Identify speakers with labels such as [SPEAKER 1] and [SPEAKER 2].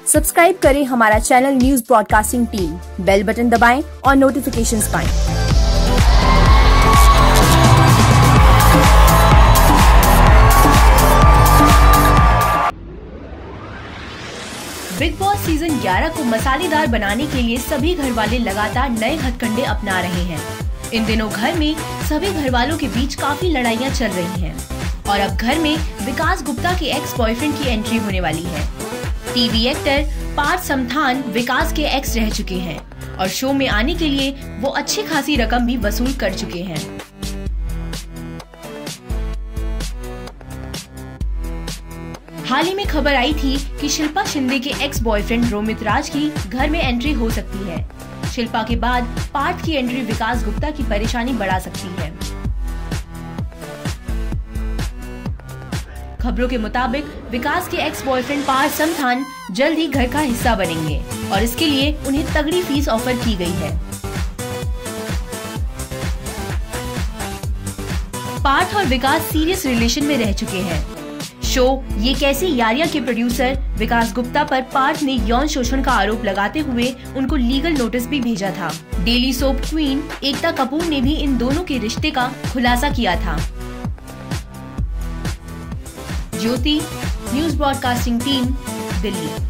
[SPEAKER 1] Subscribe करें हमारा channel news broadcasting team, bell button दबाएं और नोटिफिकेशंस पाएं। बिग बॉस सीजन 11 को मसालेदार बनाने के लिए सभी घर वाले लगातार नए हथकंडे अपना रहे हैं। इन दिनों घर में सभी घर वालों के बीच काफी लड़ाइयां चल रही हैं और अब घर में विकास गुप्ता के एक्स बॉयफ्रेंड की एंट्री होने वाली है। टीवी एक्टर पार्थ समथान विकास के एक्स रह चुके हैं और शो में आने के लिए वो अच्छी खासी रकम भी वसूल कर चुके हैं। हाल ही में खबर आई थी कि शिल्पा शिंदे के एक्स बॉयफ्रेंड रोमित राज की घर में एंट्री हो सकती है। शिल्पा के बाद पार्थ की एंट्री विकास गुप्ता की परेशानी बढ़ा सकती है। खबरों के मुताबिक विकास के एक्स बॉयफ्रेंड पार्थ समथान जल्द ही घर का हिस्सा बनेंगे और इसके लिए उन्हें तगड़ी फीस ऑफर की गई है। पार्थ और विकास सीरियस रिलेशन में रह चुके हैं। शो ये कैसी यारियां के प्रोड्यूसर विकास गुप्ता पर पार्थ ने यौन शोषण का आरोप लगाते हुए उनको लीगल नोटिस भी भेजा था। Daily soap queen Ekta Kapoor ने भी इन दोनों के रिश्ते का खुलासा किया था। Jyoti, news broadcasting team, Delhi.